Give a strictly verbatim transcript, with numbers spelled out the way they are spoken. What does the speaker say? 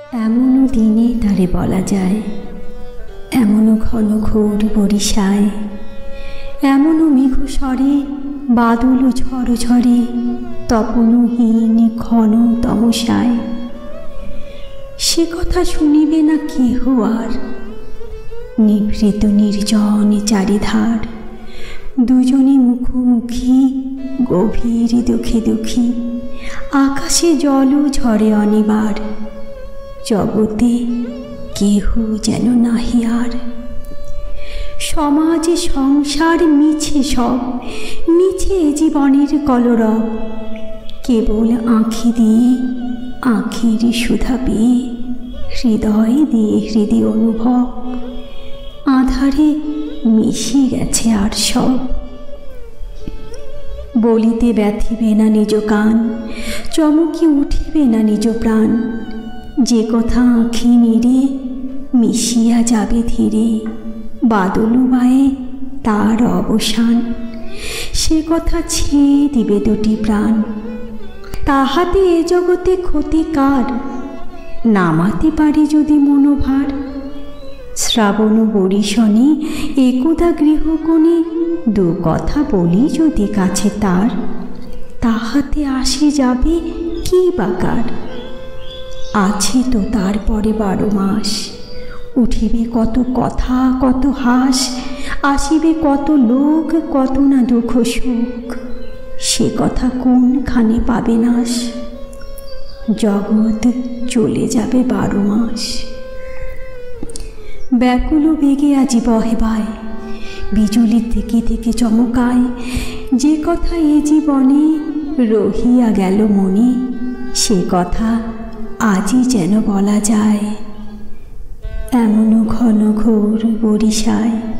এমনও দিনে তারে বলা যায়, এমনও ঘন ঘোর বরিশায়, এমনও মেঘ স্বরে বাদল ঝড় ঝরে তপনহীন ঘন তমসায়। সে কথা শুনিবে না কেহ আর, নিভৃত নির্জন চারিধার, দুজনে মুখোমুখি গভীর দুঃখে দুঃখী। আকাশে জল ঝরে অনিবার, জগতে কেহ যেন নাহি আর। সমাজে সংসার মিছে সব, মিছে জীবনের কলরব। কেবল আঁখি দিয়ে আঁখির সুধা পেয়ে, হৃদয় দিয়ে হৃদয় অনুভব। আধারে মিশে গেছে আর সব। বলিতে ব্যথিবে না নিজ কান, চমকি উঠিবে না নিজ প্রাণ। যে কথা আঁখি নিরে মিশিয়া যাবে ধীরে, বাদলু বায়ে তার অবসান। সে কথা ছেয়ে দিবে দুটি প্রাণ। তাহাতে এ জগতে ক্ষতি কার, নামাতে পারি যদি মনোভার। শ্রাবণ বরিশনে একদা গৃহকোণে দু কথা বলি যদি কাছে তার, তাহাতে আসে যাবে কি বাকার। আছে তো তারপরে বারো মাস, উঠিবে কত কথা কত হাস। আসিবে কত লোক কত না দুঃখ সুখ, সে কথা কোনখানে পাবে নাশ। জগৎ চলে যাবে বারো মাস। ব্যাকুল বেগে আজি বহে ভাই, বিজুলির থেকে থেকে চমকায়। যে কথা এ জীবনে রহিয়া গেল মনে, সে কথা আজই যেন বলা যায়। এমনও ঘন ঘোর বরিশায়।